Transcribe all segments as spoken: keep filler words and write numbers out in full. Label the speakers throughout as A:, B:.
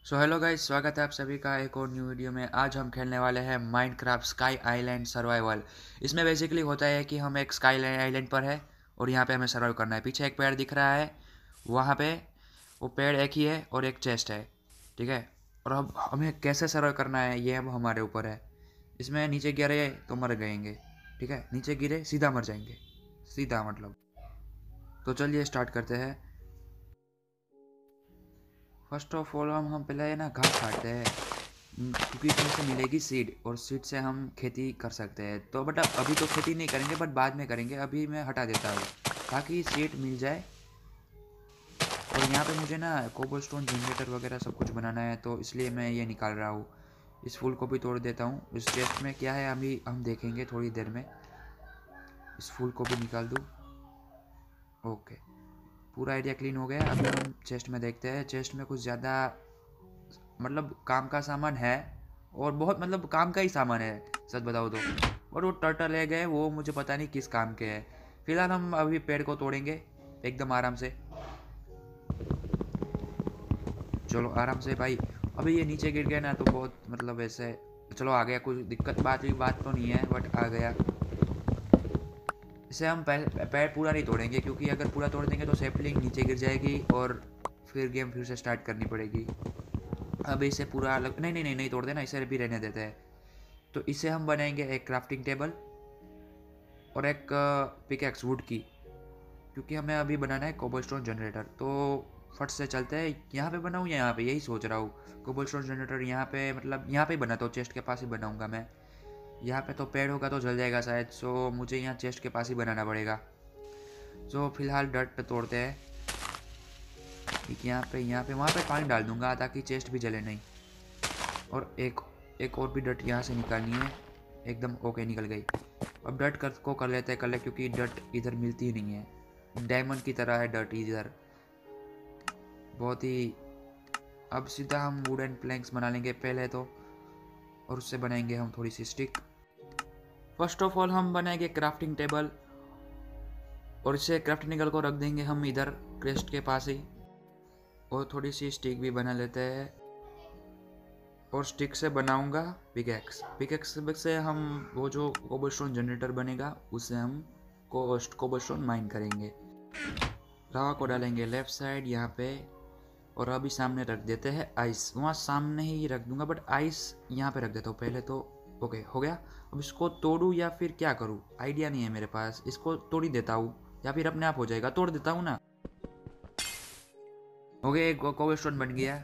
A: So hello guys, स्वागत है आप सभी का एक और न्यू वीडियो में। आज हम खेलने वाले हैं माइनक्राफ्ट स्काई आइलैंड सर्वाइवल। इसमें बेसिकली होता है कि हम एक स्काई आइलैंड पर है और यहाँ पे हमें सर्वाइव करना है। पीछे एक पेड़ दिख रहा है, वहाँ पे वो पेड़ एक ही है और एक चेस्ट है, ठीक है। और अब हमें कैसे सर्वाइव करना है ये अब हमारे ऊपर है। इसमें नीचे गिरे तो मर गएंगे, ठीक है। नीचे गिरे सीधा मर जाएंगे, सीधा मतलब। तो चलिए स्टार्ट करते हैं। फर्स्ट ऑफ ऑल हम हम पहले ना घास काटते हैं, हम्म, क्योंकि इसमें से मिलेगी सीड और सीड से हम खेती कर सकते हैं। तो बट अभी तो खेती नहीं करेंगे, बट बाद में करेंगे। अभी मैं हटा देता हूँ ताकि सीड मिल जाए। और यहाँ पे मुझे ना कोबलस्टोन जनरेटर वगैरह सब कुछ बनाना है, तो इसलिए मैं ये निकाल रहा हूँ। इस फूल को भी तोड़ देता हूँ। इस चेस्ट में क्या है अभी हम देखेंगे थोड़ी देर में। इस फूल को भी निकाल दूँ। ओके, पूरा एरिया क्लीन हो गया। अभी हम चेस्ट में देखते हैं। चेस्ट में कुछ ज़्यादा मतलब काम का सामान है, और बहुत मतलब काम का ही सामान है सच बताओ तो। और वो टर्टल है गए, वो मुझे पता नहीं किस काम के है। फिलहाल हम अभी पेड़ को तोड़ेंगे एकदम आराम से। चलो आराम से भाई। अभी ये नीचे गिर गया ना तो बहुत मतलब ऐसे। चलो आ गया, कुछ दिक्कत बात भी बात तो नहीं है, बट आ गया। इसे हम पेड़ पूरा नहीं तोड़ेंगे, क्योंकि अगर पूरा तोड़ देंगे तो सैपलिंग नीचे गिर जाएगी और फिर गेम फिर से स्टार्ट करनी पड़ेगी। अब इसे पूरा अलग नहीं नहीं नहीं नहीं तोड़ देना, इसे भी रहने देते हैं। तो इसे हम बनाएंगे एक क्राफ्टिंग टेबल और एक पिकैक्स वुड की, क्योंकि हमें अभी बनाना है कोबलस्टोन जनरेटर। तो फट से चलते हैं। यहाँ पे बनाऊँ या यहाँ पे, यही सोच रहा हूँ। कोबलस्टोन जनरेटर यहाँ पे मतलब यहाँ पे ही बनाता हूँ, चेस्ट के पास ही बनाऊँगा मैं। यहाँ पे तो पेड़ होगा तो जल जाएगा शायद, सो मुझे यहाँ चेस्ट के पास ही बनाना पड़ेगा। सो फिलहाल डट तोड़ते हैं। ठीक, यहाँ पे यहाँ पे वहाँ पे पानी डाल दूंगा ताकि चेस्ट भी जले नहीं। और एक एक और भी डट यहाँ से निकालनी है एकदम। ओके, निकल गई। अब डट कर को कर लेते हैं कल, क्योंकि डट इधर मिलती ही नहीं है। डायमंड की तरह है डट इधर, बहुत ही। अब सीधा हम वुडन प्लैंक्स बना लेंगे पहले तो, और उससे बनाएंगे हम थोड़ी सी स्टिक। फर्स्ट ऑफ ऑल हम बनाएंगे क्राफ्टिंग टेबल, और इसे क्राफ्टिंग टेबल को रख देंगे हम इधर क्रेस्ट के पास ही। और थोड़ी सी स्टिक भी बना लेते हैं, और स्टिक से बनाऊंगा पिकैक्स। पिकैक्स से हम वो जो कोबलस्टोन जनरेटर बनेगा उससे हम कोस्ट कोबलस्टोन माइन करेंगे। लावा को डालेंगे लेफ्ट साइड यहाँ पे। और अभी सामने रख देते हैं आइस, वहाँ सामने ही रख दूंगा, बट आइस यहाँ पे रख देता हूँ पहले तो। ओके हो गया। अब इसको तोड़ूँ या फिर क्या करूँ, आइडिया नहीं है मेरे पास। इसको तोड़ ही देता हूँ या फिर अपने आप हो जाएगा, तोड़ देता हूँ ना। हो गया, एक कोबलस्टोन बन गया।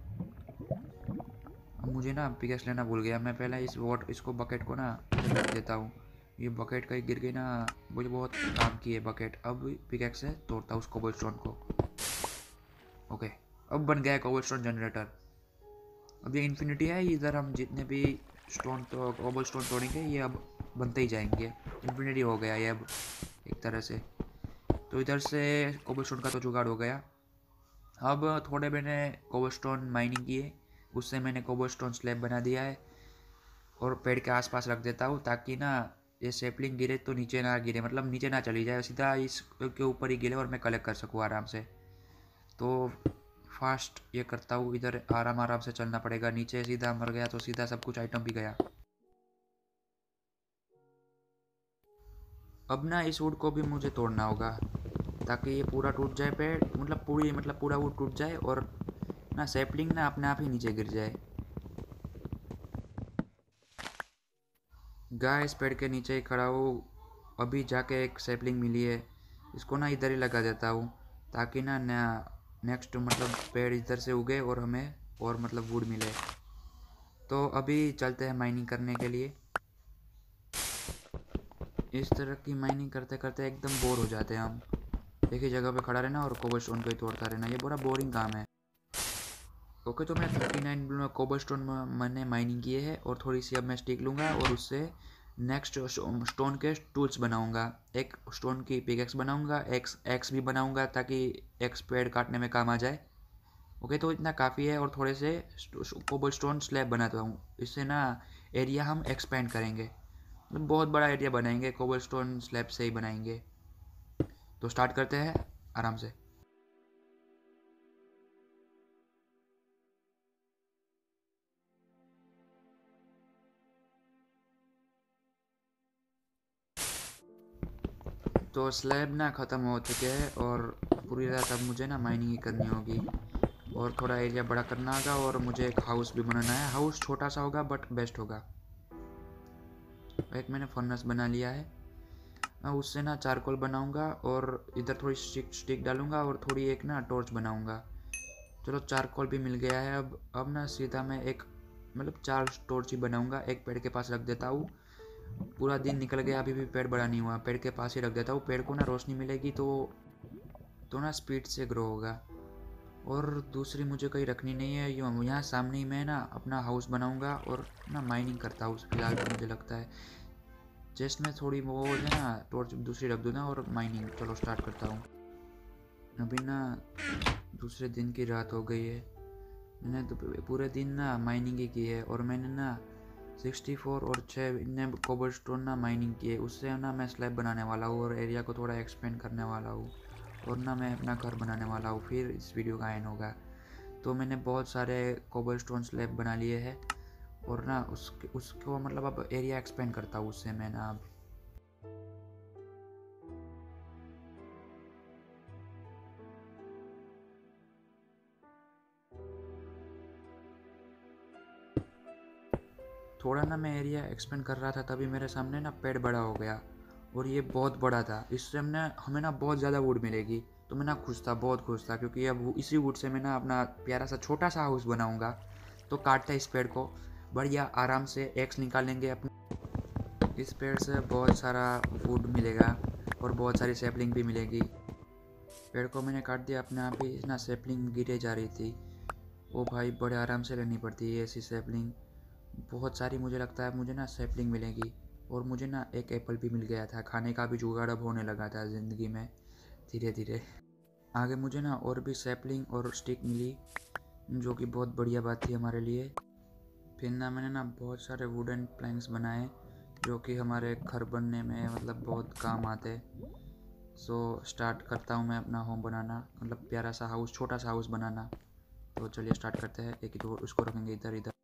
A: मुझे ना पिकैक्स लेना भूल गया मैं। पहले इस वॉट इसको बकेट को ना रख देता हूँ। ये बकेट कहीं गिर गई ना, मुझे बहुत काम की है बकेट। अब पिकैक्स से तोड़ता हूँ उस कोबलस्टोन को। ओके, अब बन गया है कोबलस्टोन जनरेटर। अब ये इन्फिनिटी है, इधर हम जितने भी स्टोन तो कोबलस्टोन तोड़ेंगे ये अब बनते ही जाएंगे। इन्फिनिटी हो गया ये अब एक तरह से। तो इधर से कोबलस्टोन का तो जुगाड़ हो गया। अब थोड़े मैंने कोबलस्टोन माइनिंग की है, उससे मैंने कोबलस्टोन स्लैब बना दिया है। और पेड़ के आसपास रख देता हूँ ताकि ना ये सेपलिंग गिरे तो नीचे ना गिरे, मतलब नीचे ना चली जाए, सीधा इसके ऊपर ही गिरे और मैं कलेक्ट कर सकूँ आराम से। तो फास्ट ये करता हूँ, इधर आराम आराम से चलना पड़ेगा। नीचे सीधा मर गया तो सीधा सब कुछ आइटम भी गया। अब ना इस वुड को भी मुझे तोड़ना होगा ताकि ये पूरा टूट जाए पेड़, मतलब पूरी मतलब पूरा वुड टूट जाए और ना सैपलिंग ना अपने आप ही नीचे गिर जाए। गाय इस पेड़ के नीचे ही खड़ा हूँ। अभी जाके एक सैपलिंग मिली है, इसको ना इधर ही लगा देता हूँ ताकि ना नेक्स्ट मतलब पेड़ इधर से उगे और हमें और मतलब वुड मिले। तो अभी चलते हैं माइनिंग करने के लिए। इस तरह की माइनिंग करते करते एकदम बोर हो जाते हैं हम। एक ही जगह पे खड़ा रहना और कोबलस्टोन को ही तोड़ता रहना, ये बड़ा बोरिंग काम है। ओके, तो मैं थर्टी नाइन कोबलस्टोन मैंने माइनिंग किए है, और थोड़ी सी अब मैं स्टिक लूँगा और उससे नेक्स्ट स्टोन के टूल्स बनाऊंगा। एक स्टोन की पिकैक्स बनाऊंगा, एक्स एक्स भी बनाऊंगा ताकि एक्स पेड़ काटने में काम आ जाए। ओके, तो इतना काफ़ी है। और थोड़े से कोबलस्टोन स्लैब बनाता हूँ, इससे ना एरिया हम एक्सपेंड करेंगे, मतलब बहुत बड़ा एरिया बनाएंगे कोबलस्टोन स्लैब से ही बनाएंगे। तो स्टार्ट करते हैं आराम से। तो स्लैब ना ख़त्म हो चुके हैं और पूरी रात अब मुझे ना माइनिंग ही करनी होगी और थोड़ा एरिया बड़ा करना होगा और मुझे एक हाउस भी बनाना है। हाउस छोटा सा होगा बट बेस्ट होगा। एक मैंने फर्नेस बना लिया है। मैं उससे ना चारकोल बनाऊंगा और इधर थोड़ी स्टिक स्टिक डालूंगा और थोड़ी एक ना टॉर्च बनाऊंगा। चलो चारकोल भी मिल गया है। अब अब ना सीधा मैं एक मतलब चार टॉर्च ही बनाऊंगा। एक पेड़ के पास रख देता हूँ। पूरा दिन निकल गया, अभी भी पेड़ बड़ा नहीं हुआ। पेड़ के पास ही रख देता हूँ। पेड़ को ना रोशनी मिलेगी तो तो ना स्पीड से ग्रो होगा। और दूसरी मुझे कहीं रखनी नहीं है। यूँ यहाँ सामने ही मैं ना अपना हाउस बनाऊंगा और ना माइनिंग करता हूँ फिलहाल तो मुझे लगता है। चेस्ट में थोड़ी वो है ना टॉर्च दूसरी रख दूँ ना और माइनिंग चलो स्टार्ट करता हूँ। अभी ना दूसरे दिन की रात हो गई है। मैंने तो पूरे दिन ना माइनिंग ही की है और मैंने ना चौंसठ और छः इतने कोबलस्टोन ना माइनिंग किए। उससे ना मैं स्लैब बनाने वाला हूँ और एरिया को थोड़ा एक्सपेंड करने वाला हूँ और ना मैं अपना घर बनाने वाला हूँ। फिर इस वीडियो का एंड होगा। तो मैंने बहुत सारे कोबलस्टोन स्लैब बना लिए हैं और ना उसके उसको मतलब अब एरिया एक्सपेंड करता हूँ उससे मैं ना अब। थोड़ा ना मैं एरिया एक्सपेंड कर रहा था तभी मेरे सामने ना पेड़ बड़ा हो गया और ये बहुत बड़ा था। इससे हमने हमें ना बहुत ज़्यादा वुड मिलेगी। तो मैं ना खुश था, बहुत खुश था, क्योंकि अब इसी वुड से मैं ना अपना प्यारा सा छोटा सा हाउस बनाऊंगा। तो काटते इस पेड़ को बढ़िया आराम से एक्स निकालेंगे अपने। इस पेड़ से बहुत सारा वुड मिलेगा और बहुत सारी सैपलिंग भी मिलेगी। पेड़ को मैंने काट दिया, अपने आप ही ना सैपलिंग गिरे जा रही थी। ओ भाई बड़े आराम से लेनी पड़ती है ऐसी सैपलिंग। बहुत सारी मुझे लगता है मुझे ना सैपलिंग मिलेगी। और मुझे ना एक एप्पल भी मिल गया था। खाने का भी जुगाड़ अब होने लगा था ज़िंदगी में धीरे धीरे। आगे मुझे ना और भी सैपलिंग और स्टिक मिली, जो कि बहुत बढ़िया बात थी हमारे लिए। फिर ना मैंने ना बहुत सारे वुडन प्लैंक्स बनाए जो कि हमारे घर बनने में मतलब बहुत काम आते। सो स्टार्ट करता हूँ मैं अपना होम बनाना, मतलब प्यारा सा हाउस, छोटा सा हाउस बनाना। तो चलिए स्टार्ट करते हैं। एक तो उसको रखेंगे इधर इधर।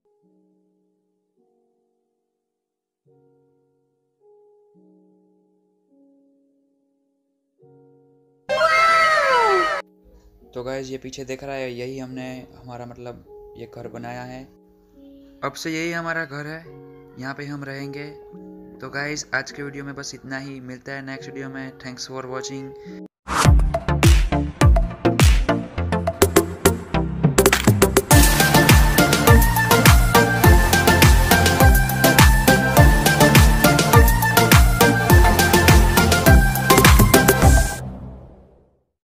A: तो गाइस ये पीछे देख रहा है, यही हमने हमारा मतलब ये घर बनाया है। अब से यही हमारा घर है, यहाँ पे हम रहेंगे। तो गाइस आज के वीडियो में बस इतना ही। मिलता है नेक्स्ट वीडियो में। Thanks for watching.